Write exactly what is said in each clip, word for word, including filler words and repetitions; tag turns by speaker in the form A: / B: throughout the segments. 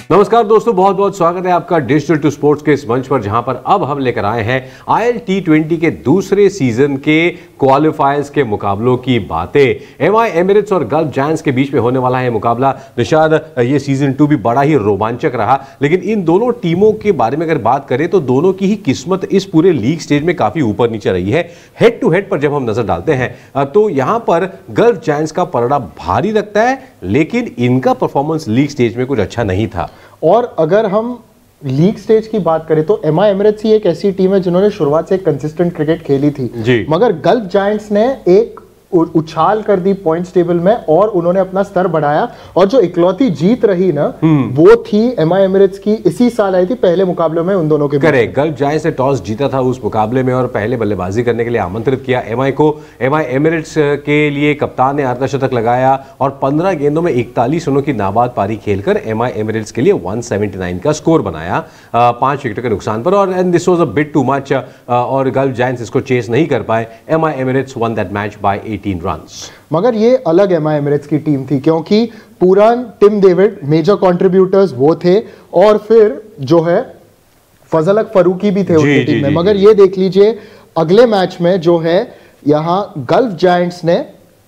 A: नमस्कार दोस्तों, बहुत बहुत स्वागत है आपका डिजिटल टू स्पोर्ट्स के इस मंच पर, जहां पर अब हम लेकर आए हैं आईएल टी ट्वेंटी के दूसरे सीजन के क्वालिफायर्स के मुकाबलों की बातें। एमआई एमिरेट्स और गल्फ जायंट्स के बीच में होने वाला है मुकाबला। निशाद, ये सीजन टू भी बड़ा ही रोमांचक रहा, लेकिन इन दोनों टीमों के बारे में अगर बात करें तो दोनों की ही किस्मत इस पूरे लीग स्टेज में काफी ऊपर नीचे रही है। हेड टू हेड पर जब हम नजर डालते हैं तो यहां पर गल्फ जायंट्स का पलड़ा भारी लगता है, लेकिन इनका परफॉर्मेंस लीग स्टेज में कुछ अच्छा नहीं था।
B: और अगर हम लीग स्टेज की बात करें तो एमआई एमिरेट्स ही एक ऐसी टीम है जिन्होंने शुरुआत से कंसिस्टेंट क्रिकेट खेली थी जी। मगर गल्फ जायंट्स ने एक उछाल कर दी पॉइंट्स टेबल में और उन्होंने अपना स्तर बढ़ाया, और जो इकलौती जीत रही ना वो थी एमआई एमिरेट्स की। इसी साल आई थी पहले मुकाबले में उन दोनों के बीच।
A: करेक्ट, गल्फ जायंट्स ने टॉस जीता था उस मुकाबले में और पहले बल्लेबाजी करने के लिए आमंत्रित किया एमआई को। एमआई एमिरेट्स के लिए कप्तान ने अर्धशतक लगाया और पंद्रह गेंदों में इकतालीस रनों की नाबाद पारी खेलकर एमआई एमिरेट्स के लिए एक सौ उन्यासी का स्कोर बनाया पांच विकेटों के नुकसान पर, और and this was a bit too much और गल्फ जायंट्स इसको चेस नहीं कर पाए। MI Emirates won that match by अठारह रन्स।
B: मगर ये अलग एमआई एमिरेट्स की टीम थी क्योंकि Pooran, Tim David major contributors वो थे, और फिर जो है फजल हक फरूकी भी थे उनकी टीम में। मगर ये देख लीजिए अगले मैच में जो है यहां गल्फ जायंट्स ने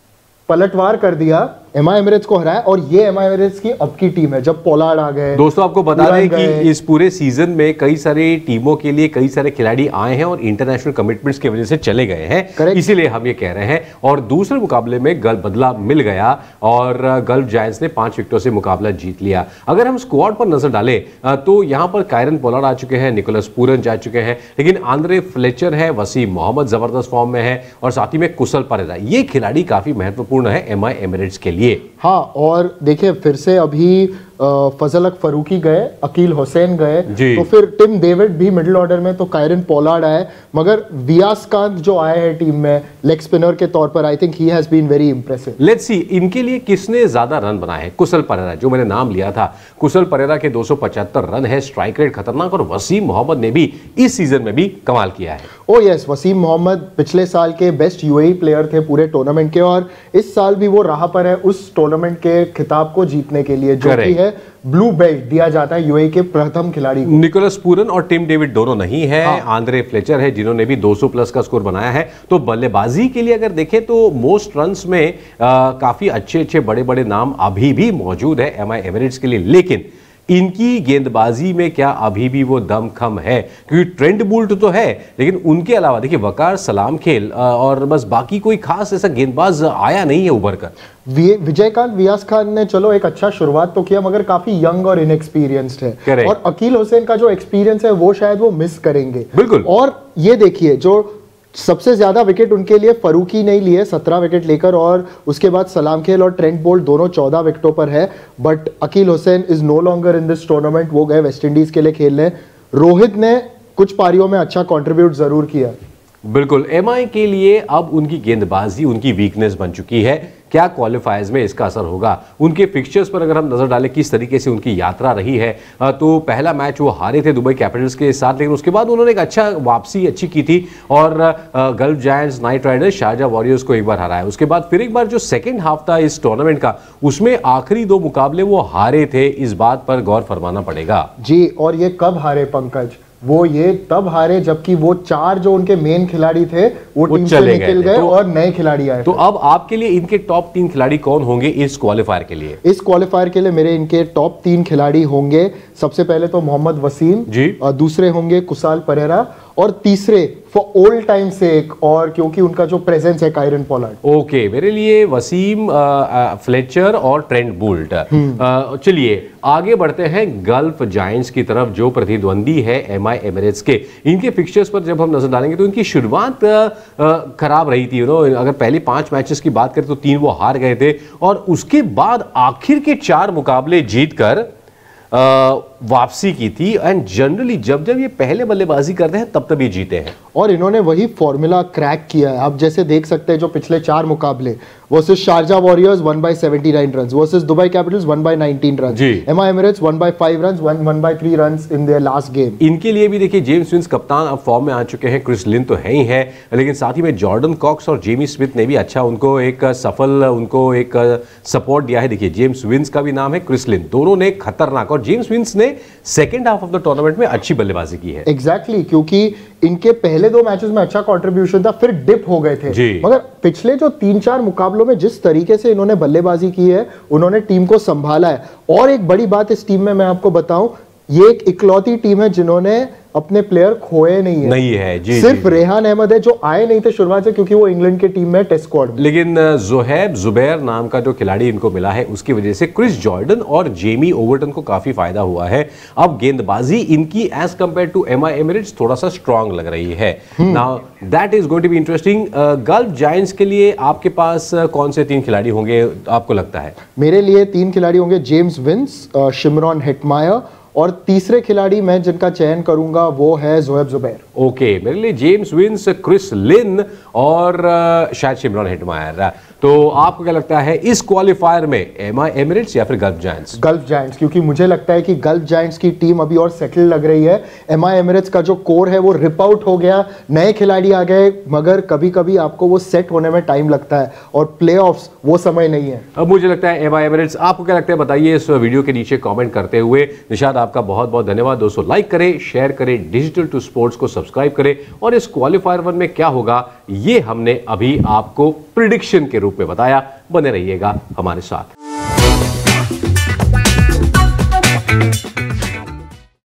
B: पलटवार कर दिया, एमआई एमिरेट्स को हराया, और ये एमआई एमिरेट्स की अब की टीम है जब पोलार्ड आ गए।
A: दोस्तों आपको बता दें कि इस पूरे सीजन में कई सारे टीमों के लिए कई सारे खिलाड़ी आए हैं और इंटरनेशनल कमिटमेंट्स की वजह से चले गए हैं, इसीलिए हम ये कह रहे हैं। और दूसरे मुकाबले में गल्फ बदला मिल गया और गल्फ जायंट्स ने पांच विकेटों से मुकाबला जीत लिया। अगर हम स्क्वाड पर नजर डालें तो यहां पर कायरन पोलार्ड आ चुके हैं, निकोलस पूरन जा चुके हैं, लेकिन आंद्रे फ्लेचर है, वसीम मोहम्मद जबरदस्त फॉर्म में है, और साथ ही में कुशल परेरा। ये खिलाड़ी काफी महत्वपूर्ण है एमआई एमिरेट्स के लिए।
B: हाँ, और देखिए फिर से अभी फजल हक फरूकी गए, अकील हुसैन गए, तो फिर टिम डेविड भी मिडिल ऑर्डर में, तो कायरन पोलार्ड आए, मगर वियास कांत जो आए हैं टीम में लेग स्पिनर के तौर पर, I think he has been very impressive.
A: Let's see इनके लिए किसने ज्यादा रन बनाए हैं। कुशल परेरा, जो मैंने नाम लिया था, कुशल परेरा के दो सौ पचहत्तर रन है, स्ट्राइक रेट खतरनाक, और वसीम मोहम्मद ने भी इस सीजन में भी कमाल किया है।
B: ओ यस, वसीम मोहम्मद पिछले साल के बेस्ट यूएई प्लेयर थे पूरे टूर्नामेंट के, और इस साल भी वो राह पर है उस टूर्नामेंट के खिताब को जीतने के लिए, जो कि है ब्लू बेल्ट दिया जाता है यूएई के प्रथम खिलाड़ी को।
A: निकोलस पूरन और टिम डेविड दोनों नहीं है, हाँ। आंद्रे फ्लेचर है जिन्होंने भी दो सौ प्लस का स्कोर बनाया है। तो बल्लेबाजी के लिए अगर देखें तो मोस्ट रन्स में आ, काफी अच्छे अच्छे बड़े बड़े नाम अभी भी मौजूद है एमआई एमिरेट्स के लिए, लेकिन इनकी गेंदबाजी में क्या अभी भी वो दमखम है? क्योंकि ट्रेंट बोल्ट तो है, लेकिन उनके अलावा देखिए वकार, सलाम खेल और बस बाकी कोई खास ऐसा गेंदबाज आया नहीं है उभर कर।
B: विजयकांत वियास खान ने चलो एक अच्छा शुरुआत तो किया, मगर काफी यंग और इनएक्सपीरियंस्ड है। Correct. और अकील हुसैन का जो एक्सपीरियंस है वो शायद वो मिस करेंगे।
A: बिल्कुल।
B: और ये देखिए जो सबसे ज्यादा विकेट उनके लिए फरूकी नहीं लिए, सत्रह विकेट लेकर, और उसके बाद सलाम खेल और ट्रेंट बोल्ट दोनों चौदह विकेटों पर है। But Akeal Hosein is no longer in this tournament, वो गए वेस्ट इंडीज के लिए खेलने। रोहित ने कुछ पारियों में अच्छा कंट्रीब्यूट जरूर किया।
A: बिल्कुल, एमआई के लिए अब उनकी गेंदबाजी उनकी वीकनेस बन चुकी है। क्या क्वालिफायर्स में इसका असर होगा? उनके फिक्चर्स पर अगर हम नजर डालें किस तरीके से उनकी यात्रा रही है, तो पहला मैच वो हारे थे दुबई कैपिटल्स के साथ, लेकिन उसके बाद उन्होंने एक अच्छा वापसी अच्छी की थी और Gulf Giants, Knight Riders, Sharjah Warriors को एक बार हराया। उसके बाद फिर एक बार जो सेकेंड हाफ था इस टूर्नामेंट का, उसमें आखिरी दो मुकाबले वो हारे थे। इस बात पर गौर फरमाना पड़ेगा
B: जी। और ये कब हारे पंकज? वो ये तब हारे जबकि वो चार जो उनके मेन खिलाड़ी थे वो, वो टीम से निकल गए तो, और नए खिलाड़ी आए।
A: तो अब आपके लिए इनके टॉप तीन खिलाड़ी कौन होंगे इस क्वालिफायर के लिए?
B: इस क्वालिफायर के लिए मेरे इनके टॉप तीन खिलाड़ी होंगे, सबसे पहले तो मोहम्मद वसीम जी, दूसरे होंगे कुशाल परेरा, और तीसरे फॉर ओल्ड टाइम सेक और क्योंकि उनका जो प्रेजेंस है कायरन पोलार्ड।
A: ओके, मेरे लिए वसीम, फ्लेचर और ट्रेंट बोल्ट। चलिए आगे बढ़ते हैं गल्फ जायंट्स की तरफ, जो प्रतिद्वंदी है एमआई एमिरेट्स के। इनके फिक्चर्स पर जब हम नजर डालेंगे तो इनकी शुरुआत खराब रही थी। यू नो, अगर पहले पांच मैचेस की बात करें तो तीन वो हार गए थे, और उसके बाद आखिर के चार मुकाबले जीतकर वापसी की थी एंड जनरली जब जब ये पहले बल्लेबाजी करते हैं तब तब ये जीते हैं
B: और इन्होंने वही फॉर्मूला क्रैक किया है। आप जैसे देख सकते हैं जो पिछले चार मुकाबले versus Sharjah Warriors won by seventy nine runs, versus Dubai Capitals won by nineteen runs, MI Emirates won by five runs, won won by three runs in their last game.
A: इनके लिए भी देखिए जेम्स विंस कप्तान अब form में आ चुके हैं, Chris Lynn तो है ही है, लेकिन साथ ही में जॉर्डन कॉक्स और जेमी स्मिथ ने भी अच्छा उनको एक सफल उनको एक सपोर्ट दिया है। देखिए जेम्स विंस का भी नाम है, क्रिस लिन, दोनों ने खतरनाक, और जेम्स विंस ने second half of the tournament में अच्छी बल्लेबाजी की है।
B: एग्जैक्टली exactly, क्योंकि इनके पहले दो मैचेस में अच्छा कंट्रीब्यूशन था, फिर डिप हो गए थे, मगर पिछले जो तीन चार मुकाबलों में जिस तरीके से इन्होंने बल्लेबाजी की है, उन्होंने टीम को संभाला है। और एक बड़ी बात इस टीम में मैं आपको बताऊं, ये एक इकलौती टीम है जिन्होंने अपने प्लेयर खोए नहीं है
A: नहीं है जी,
B: सिर्फ
A: जी,
B: रेहान अहमद है जो आए नहीं थे शुरुआत से, क्योंकि वो इंग्लैंड की टीम में टेस्ट स्क्वाड में।
A: लेकिन जोहैब जुबैर नाम का जो खिलाड़ी इनको मिला है उसकी वजह से क्रिस जॉर्डन और जेमी ओवरटन को काफी फायदा हुआ है। अब गेंदबाजी इनकी as compared to MI Emirates थोड़ा सा स्ट्रांग लग रही है। Now that is going to be interesting. Gulf Giants के लिए आपके पास कौन से तीन खिलाड़ी होंगे आपको लगता है?
B: मेरे लिए तीन खिलाड़ी होंगे, जेम्स विंस, शिमरॉन हेटमायर, और तीसरे खिलाड़ी मैं जिनका चयन करूंगा वो है जोहेब जुबैर।
A: ओके okay, मेरे लिए जेम्स विंस, क्रिस लिन और शायद शिमरॉन हेटमायर। तो आपको क्या लगता है इस क्वालिफायर में एमआई एमिरेट्स या फिर गल्फ जायंट्स?
B: गल्फ जायंट्स, क्योंकि मुझे लगता है कि गल्फ जायंट्स की टीम अभी और सेटल लग रही है। एमआई एमिरेट्स का जो कोर है वो रिप आउट हो गया, नए खिलाड़ी आ गए, मगर कभी कभी आपको वो सेट होने में टाइम लगता है और प्लेऑफ्स वो समय नहीं है।
A: अब मुझे लगता है एमआई एमिरेट्स। आपको क्या लगता है बताइए इस वीडियो के नीचे कॉमेंट करते हुए। निशाद आपका बहुत बहुत धन्यवाद दोस्तों। लाइक करें, शेयर करें, डिजिटल टू स्पोर्ट्स को सब्सक्राइब करें, और इस क्वालिफायर वन में क्या होगा ये हमने अभी आपको प्रिडिक्शन के रूप में बताया। बने रहिएगा हमारे साथ।